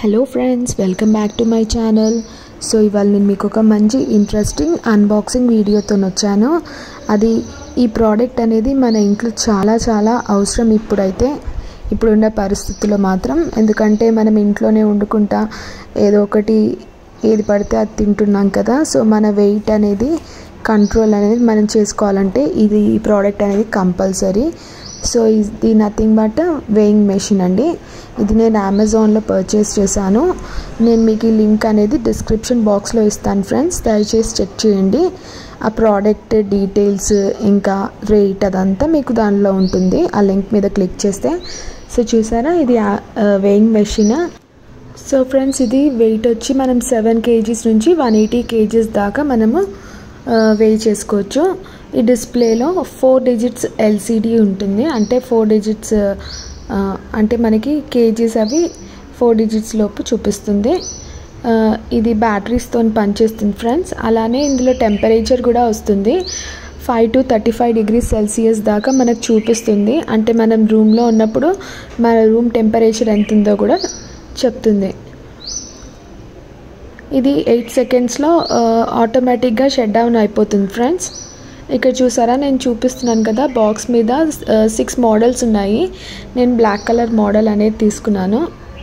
Hello friends, welcome back to my channel. So ఇవాళ నేను మీకు ఒక మంచి ఇంట్రెస్టింగ్ అన్బాక్సింగ్ వీడియోతో వచ్చాను. అది ఈ ప్రోడక్ట్ అనేది మన ఇంట్లో చాలా చాలా అవసరం ఇప్పుడున్న పరిస్థితుల్లో మాత్రం. ఎందుకంటే మనం ఇంట్లోనే వండుకుంటా ఏదో ఒకటి ఏది పడితే అది తింటున్నాం కదా. సో మన వెయిట్ అనేది కంట్రోల్ అనేది మనం చేసుకోవాలంటే ఈ ప్రోడక్ట్ అనేది కంపల్సరీ. సో ఇది నథింగ్ బట్ వేయింగ్ మెషిన్ అండి. ఇది నేను అమెజాన్లో పర్చేస్ చేశాను. నేను మీకు ఈ లింక్ అనేది డిస్క్రిప్షన్ బాక్స్లో ఇస్తాను ఫ్రెండ్స్, దయచేసి చెక్ చేయండి. ఆ ప్రోడక్ట్ డీటెయిల్స్ ఇంకా రేట్ అదంతా మీకు దానిలో ఉంటుంది, ఆ లింక్ మీద క్లిక్ చేస్తే. సో చూసారా, ఇది వేయింగ్ మెషిన్. సో ఫ్రెండ్స్, ఇది వెయిట్ వచ్చి మనం 7 kgs నుంచి 180 kgs దాకా మనము వెయిట్ చేసుకోవచ్చు. ఈ డిస్ప్లేలో 4 digits LCD ఉంటుంది, అంటే 4 digits అంటే మనకి కేజీస్ అవి 4 digits లోపు చూపిస్తుంది. ఇది బ్యాటరీస్తో పనిచేస్తుంది ఫ్రెండ్స్. అలానే ఇందులో టెంపరేచర్ కూడా వస్తుంది, 5 to 35 degrees Celsius దాకా మనకు చూపిస్తుంది. అంటే మనం రూమ్లో ఉన్నప్పుడు మన రూమ్ టెంపరేచర్ ఎంత ఉందో కూడా చెప్తుంది. ఇది 8 secondsలో ఆటోమేటిక్గా షట్ డౌన్ అయిపోతుంది ఫ్రెండ్స్. ఇక్కడ చూసారా, నేను చూపిస్తున్నాను కదా బాక్స్ మీద 6 మోడల్స్ ఉన్నాయి. నేను బ్లాక్ కలర్ మోడల్ అనేది తీసుకున్నాను.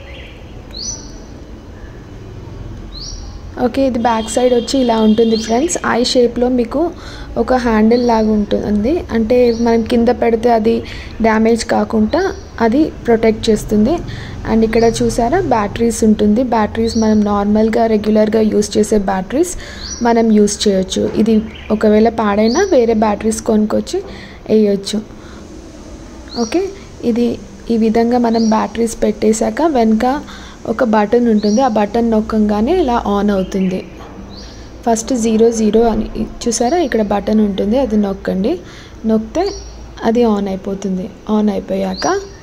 ఓకే, ఇది బ్యాక్ సైడ్ వచ్చి ఇలా ఉంటుంది ఫ్రెండ్స్. ఐ షేప్లో మీకు ఒక హ్యాండిల్ లాగా ఉంటుంది, అంటే మనం కింద పెడితే అది డ్యామేజ్ కాకుండా అది ప్రొటెక్ట్ చేస్తుంది. అండ్ ఇక్కడ చూసారా బ్యాటరీస్ ఉంటుంది. బ్యాటరీస్ మనం నార్మల్గా రెగ్యులర్గా యూస్ చేసే బ్యాటరీస్ మనం యూస్ చేయొచ్చు. ఇది ఒకవేళ పాడైనా వేరే బ్యాటరీస్ కొనుక్కొచ్చి వేయచ్చు. ఓకే, ఇది ఈ విధంగా మనం బ్యాటరీస్ పెట్టేశాక వెనక ఒక బటన్ ఉంటుంది, ఆ బటన్ నొక్కగానే ఇలా ఆన్ అవుతుంది. ఫస్ట్ 00 అని చూసారా, ఇక్కడ బటన్ ఉంటుంది, అది నొక్కండి. నొక్కితే అది ఆన్ అయిపోతుంది. ఆన్ అయిపోయాక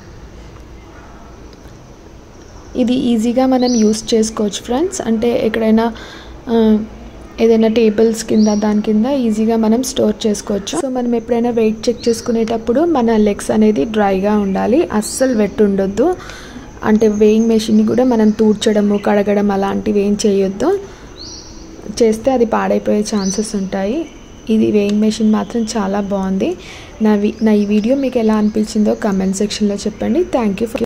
ఇది ఈజీగా మనం యూస్ చేసుకోవచ్చు ఫ్రెండ్స్. అంటే ఎక్కడైనా ఏదైనా టేబుల్స్ కింద దాని కింద ఈజీగా మనం స్టోర్ చేసుకోవచ్చు. సో మనం ఎప్పుడైనా వెయిట్ చెక్ చేసుకునేటప్పుడు మన లెగ్స్ అనేది డ్రైగా ఉండాలి, అస్సలు వెట్ ఉండొద్దు. అంటే వేయింగ్ మెషిన్ని కూడా మనం తూడ్చడము కడగడం అలాంటివి ఏం చేయొద్దు, చేస్తే అది పాడైపోయే ఛాన్సెస్ ఉంటాయి. ఇది వేయింగ్ మెషిన్ మాత్రం చాలా బాగుంది. నా ఈ వీడియో మీకు ఎలా అనిపించిందో కామెంట్ సెక్షన్లో చెప్పండి. Thank you.